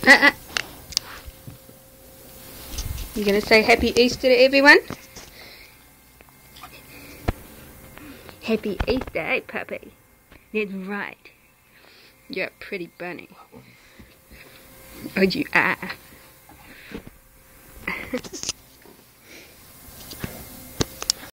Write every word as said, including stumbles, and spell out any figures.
Uh-uh. You gonna say Happy Easter to everyone? Happy Easter, eh, puppy? That's right. You're a pretty bunny. Oh, you are.